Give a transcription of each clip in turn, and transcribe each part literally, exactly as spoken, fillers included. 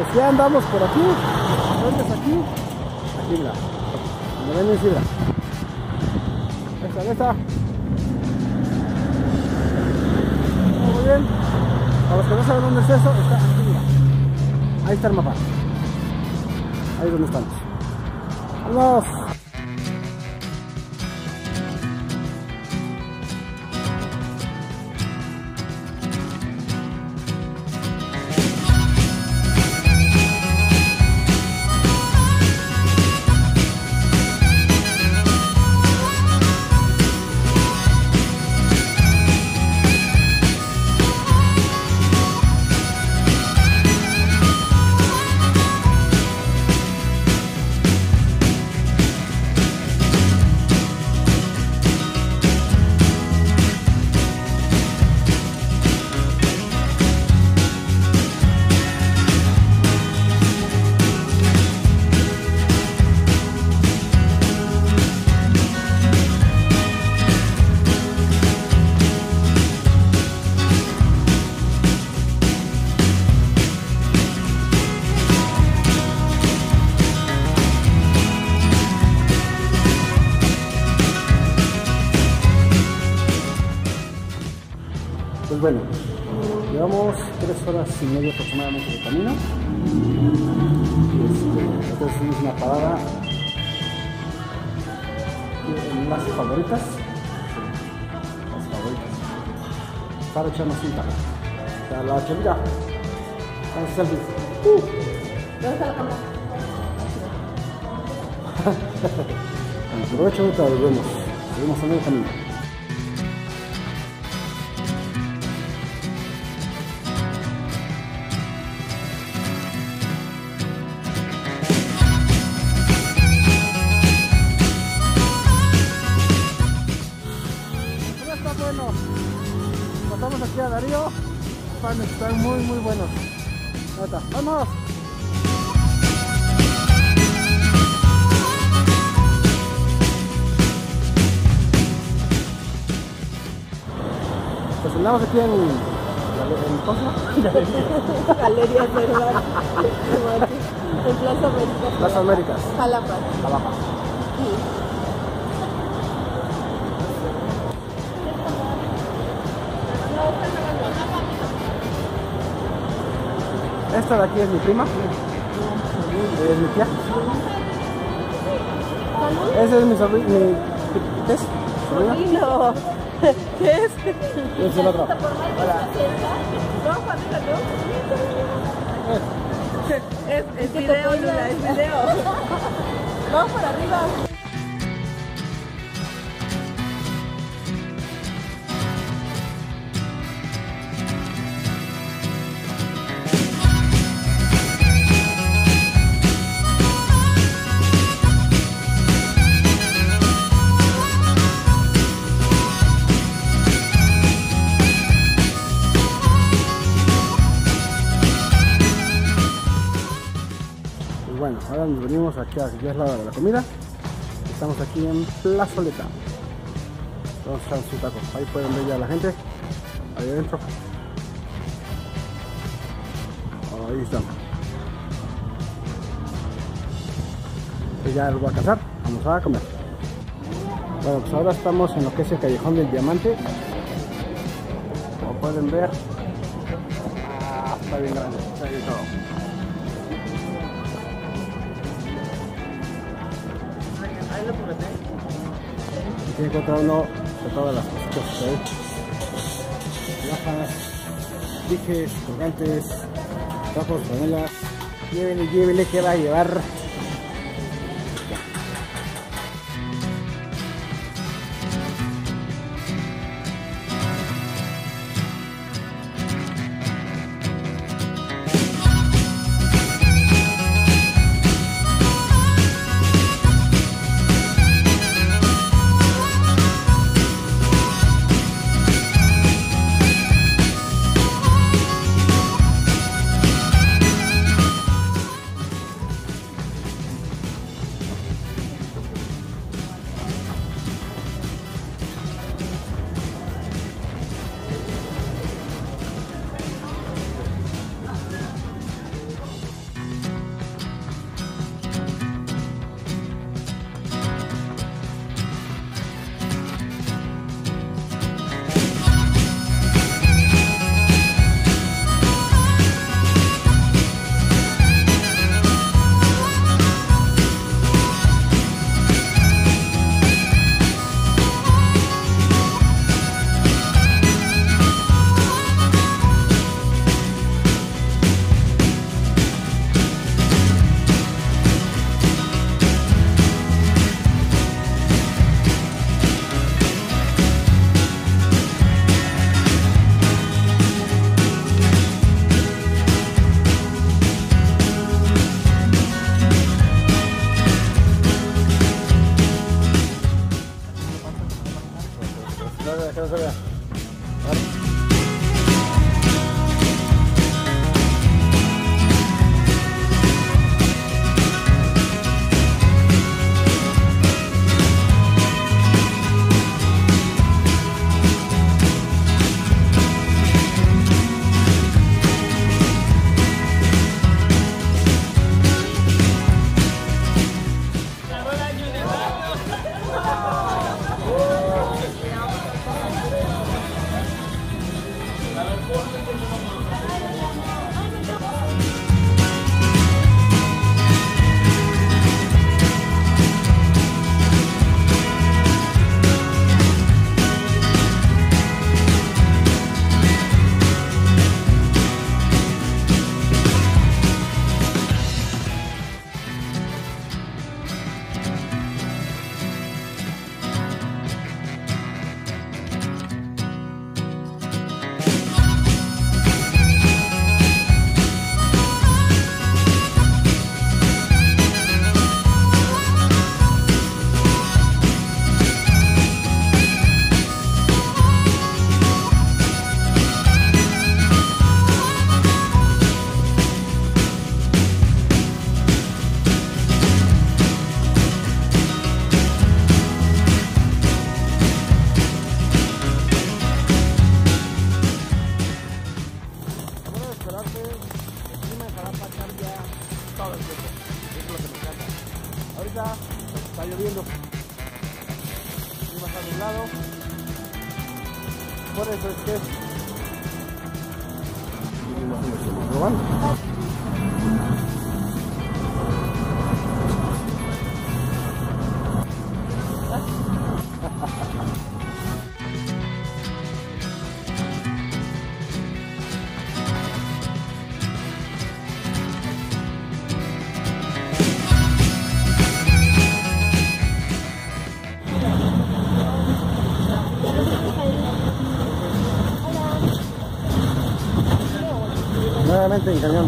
Pues ya andamos por aquí. ¿Dónde es aquí? Aquí, mira. Donde ven en Sidra. Ahí está, ahí está. Muy bien. Para los que no saben dónde es eso, está aquí, mira. Ahí está el mapa. Ahí es donde estamos. ¡Vamos! Pues bueno, llevamos tres horas y media aproximadamente de camino. Este, entonces hicimos una parada en las favoritas. Sí, las favoritas. Para echarnos un taco. O sea, la chelita. Vamos a selfies. Uh. ¿Dónde está la cámara? Aprovecho, ahorita volvemos. Seguimos a medio camino. Bueno, pasamos aquí a Darío. Los panes están muy muy buenos. Neta, ¡vamos! Pues andamos aquí en, en Cosmo. Galería Cervantes. En Plaza América. Plaza Américas. Jalapa. Jalapa. Sí. Esta de aquí es mi prima, es mi tía. Ese es mi sobrino, mi... ¿qué es? ¿Sobrina? Sobrino. ¿Qué es? Ese es el otro. Hola. No, familia, no. Es, es video, Lula, es video. Vamos para arriba. Bueno, ahora nos venimos aquí, ya es la hora de la comida. Estamos aquí en Plazoleta. Vamos a echar su taco. Ahí pueden ver ya a la gente. Ahí adentro. Ahí están. Pues ya los voy a cazar. Vamos a comer. Bueno, pues ahora estamos en lo que es el Callejón del Diamante. Como pueden ver, ah, está bien grande. Está bien todo. Aquí encuentra uno de todas las cositas que hay. Lajas, dijes, colgantes, tapos, panelas. Llévenle, llévenle, que va a llevar. Ahorita está lloviendo, clima está nublado, por eso es que seguimos en el cielo probando. Nuevamente en cañón.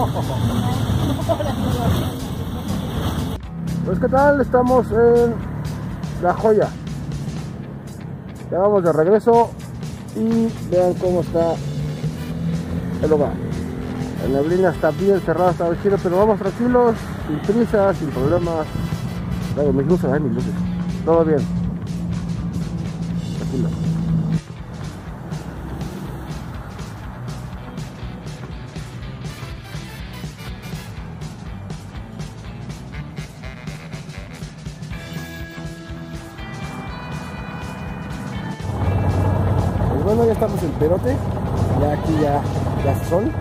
Pues qué tal, estamos en La Joya. Ya vamos de regreso y vean cómo está el lugar. La neblina está bien cerrada, está chido, pero vamos tranquilos, sin prisa, sin problemas. Luego mis luces, ay, mis luces. Todo bien. Tranquilo. Bueno, ya estamos en Perote, ya aquí ya, ya hace sol,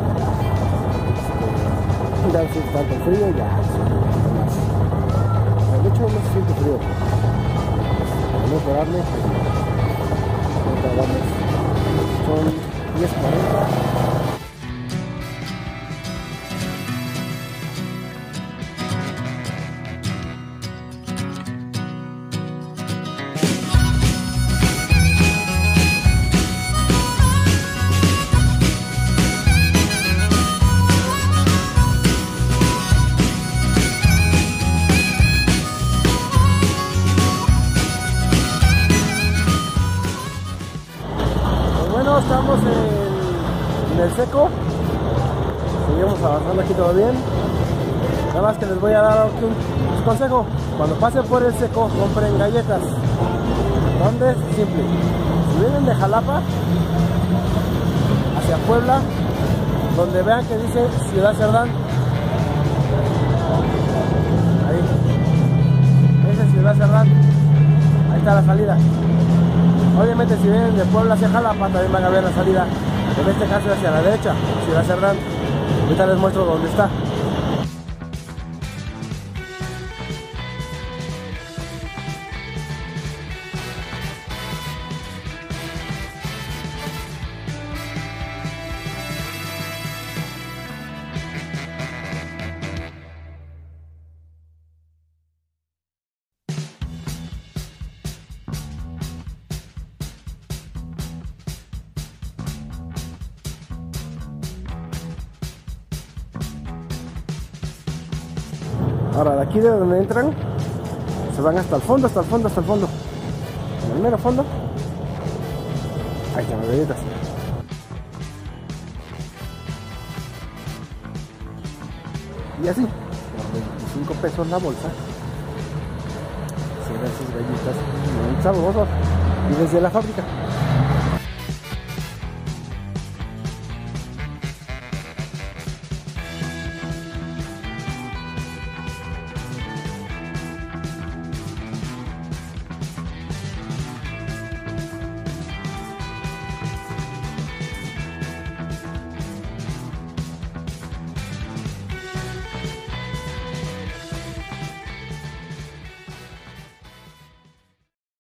este, ya no siente tanto frío, ya hace un poquito más, de hecho no se siente frío, para no esperarme, son diez cuarenta. Estamos en, en el seco, seguimos avanzando aquí todo bien. Nada más que les voy a dar un, un consejo: cuando pasen por el seco compren galletas. ¿Dónde? Simple, si vienen de Jalapa hacia Puebla, donde vean que dice Ciudad Cerdán, ahí, esa es Ciudad Cerdán, ahí está la salida. Obviamente si vienen de Puebla hacia Jalapa también van a ver la salida, en este caso hacia la derecha, Ciudad Cerdán. Ahorita les muestro dónde está. Ahora de aquí de donde entran se van hasta el fondo, hasta el fondo, hasta el fondo. En el mero fondo, ahí están las galletas. Y así, por veinticinco pesos la bolsa, se dan sus galletas muy sabrosas y desde la fábrica.